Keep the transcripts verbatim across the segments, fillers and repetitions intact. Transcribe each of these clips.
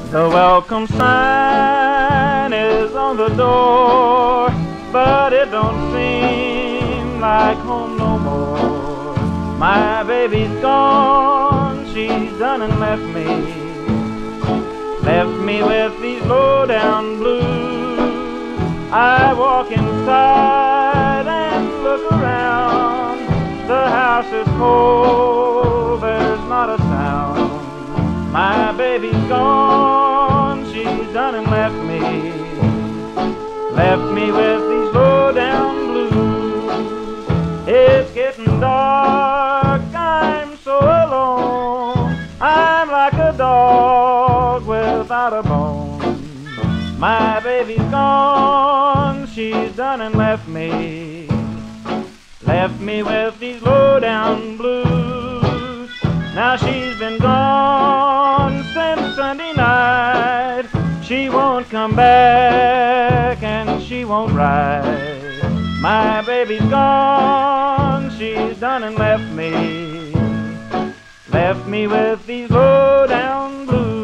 The welcome sign is on the door, but it don't seem like home no more. My baby's gone, she's done and left me. Left me with these low-down blues. I walk inside and look around. The house is cold, there's not a sound. My baby's gone, she's done and left me. Left me with these low-down blues. It's getting dark, I'm so alone. I'm like a dog without a bone. My baby's gone, she's done and left me. Left me with these low-down blues. Now she's been gone since Sunday night. She won't come back and she won't ride. My baby's gone, she's done and left me. Left me with these low-down blues.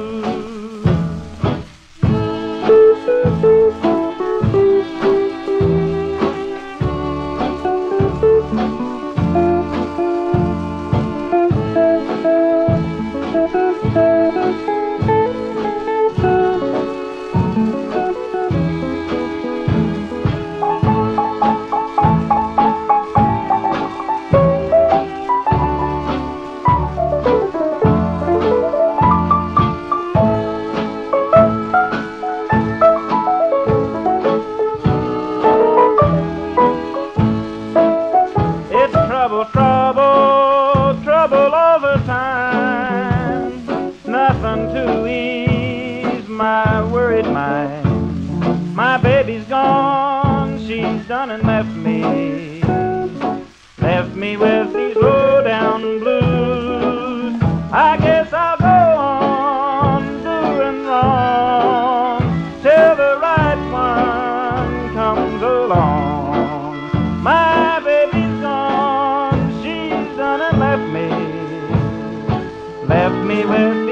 Trouble, trouble, trouble all the time. Nothing to ease my worried mind. My baby's gone, she's done and left me. Left me with these low-down blues. I guess I'll go on doing wrong till the right one comes along. My baby's gone, left me, left me with